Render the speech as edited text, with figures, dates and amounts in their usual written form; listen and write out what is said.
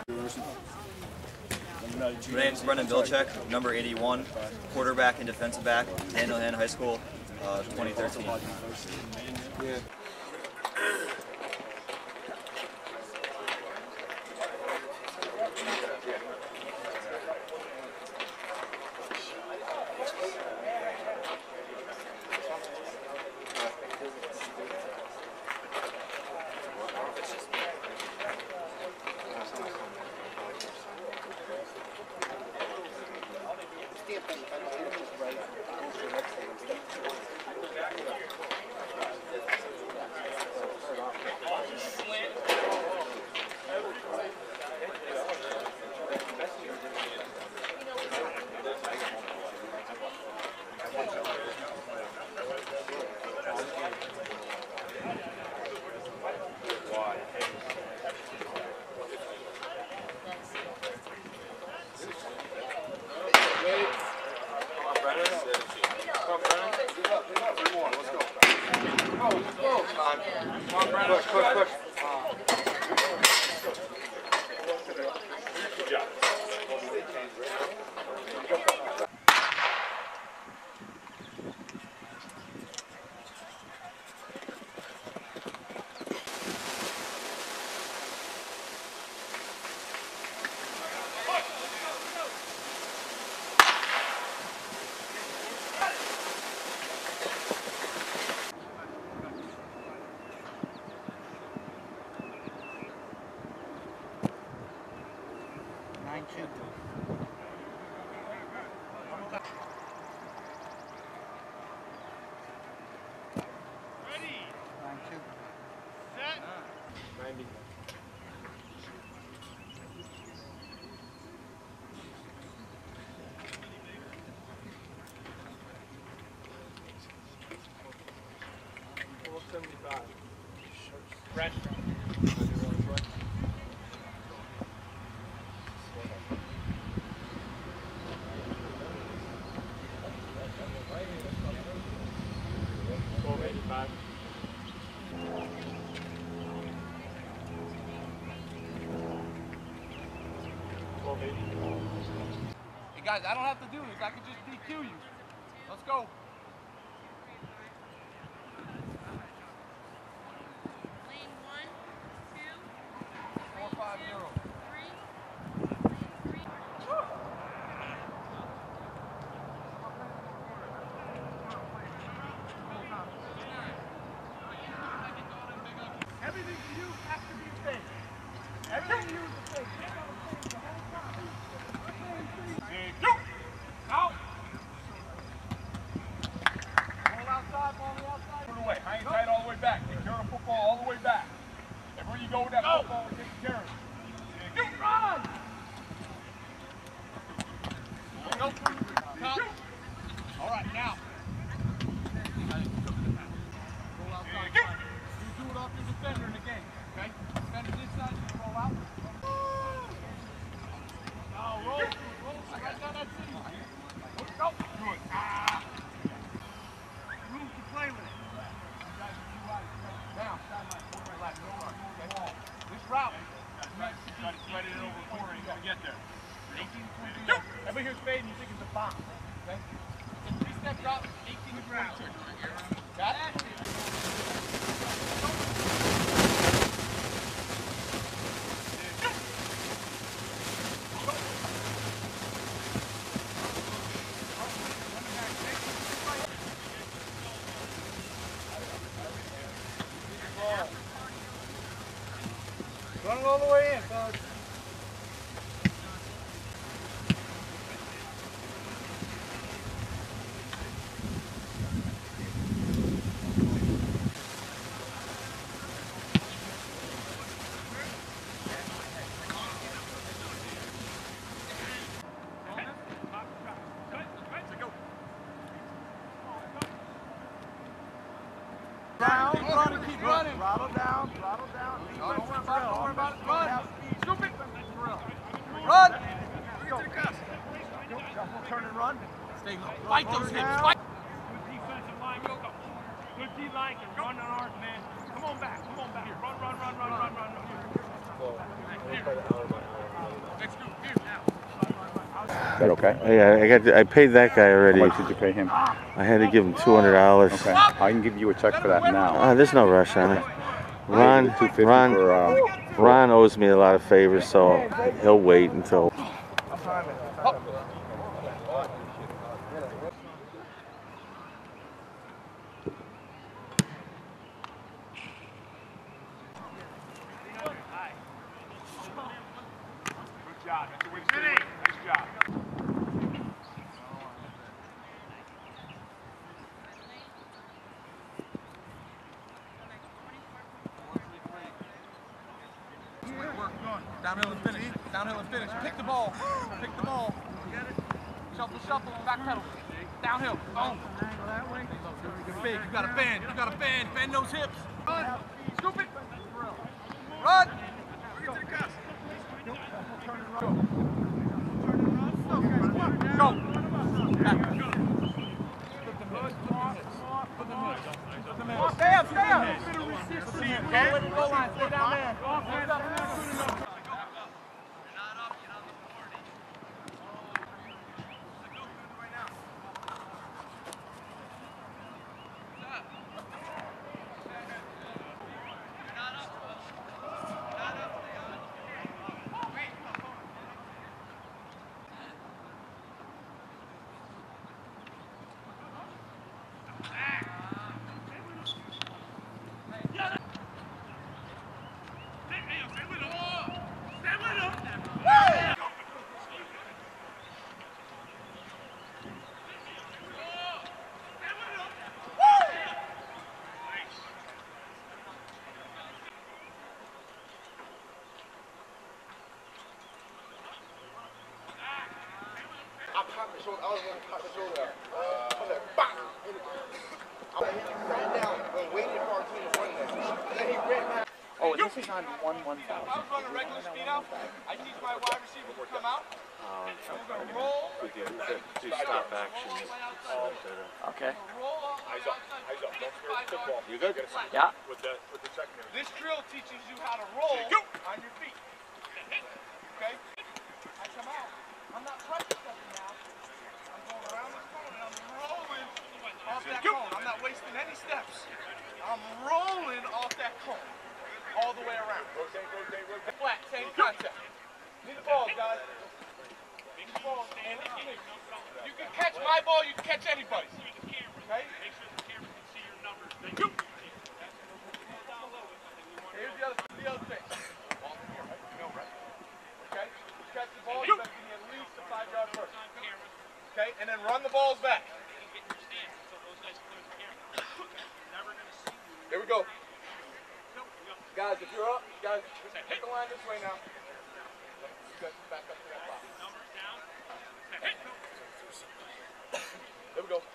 My name's Brendan Vilcek, number 81, quarterback and defensive back, Daniel Hand High School, 2013. Yeah. Push. Good job. Ready. 9-2. Set. 90. Restaurant. Hey guys, I don't have to do this. I can just DQ you. Let's go. Lane 1, 2, 4-5-0. 3. Everything you has to be fake. Everything you is fake. Out. Ball outside, ball on the outside. Put it away. Hang tight all the way back. Take care of the football all the way back. Everywhere you go with that football, take care of it. Run! Go. Top. All right, now. Roll outside. You do it off your defender in the game, okay? Defender this side, you roll out. Now roll. Right down that city. Go. Good. Room to play with it. Now. This route. Ready to over 4 and you gotta get there. 18 Everybody here's fading, you think it's a bomb. Okay? It's a 3-step drop, 18 to 42. Got it? Run it all the way in, folks. Down, run and keep running. Throttle down. Don't worry about it. Run. Stupid. Run. Go. Turn and run. Stay low. Fight those hips. Fight. Good defensive line. Go. Good D line can run on ours, man. Come on back. Run. Well, we'll play the hour by hour. Is that okay? Yeah, I paid that guy already. How much did you pay him? I had to give him $200. Okay. I can give you a check for that now. There's no rush on it. $250 Ron owes me a lot of favors, so he'll wait until. Good job. That's the way to stay with it. Nice job. Downhill and finish. Downhill and finish. Pick the ball. Pick the ball. Shuffle, shuffle, back pedal. Downhill. Boom. You're big. You got to bend. You got to bend. Bend those hips. Run. Scoop it. Run. Go. Back. Stay up, stay up. Goal line, stay down there. I was going to pop the shoulder out. I was like, bang! I ran down and waited for our team to run there. And then he ran back. Oh, this is on 1-1,000. If I was running regular speed out, I teach my wide receiver to come out. And we're going to roll. Do stop action. Okay. Roll off. Eyes up. Eyes up. Don't scare the football. You good? Yeah. With the secondary. This drill teaches you how to roll on your feet. Okay? I come out. I'm not pressure stepping now. I'm going around this cone and I'm rolling off that cone. I'm not wasting any steps. I'm rolling off that cone all the way around. Rotate, rotate, rotate. Flat, same concept. Need the ball, guys. Need the ball, stand up. You can catch my ball, you can catch anybody's. Okay? Here's the other thing. Ball from here, right? You know, right? Okay? You catch the ball, you better give me at least a 5-yard burst. Okay? And then run the balls back. Here we go. Guys, if you're up, guys, hit the line this way now. You guys back up to that box. There we go.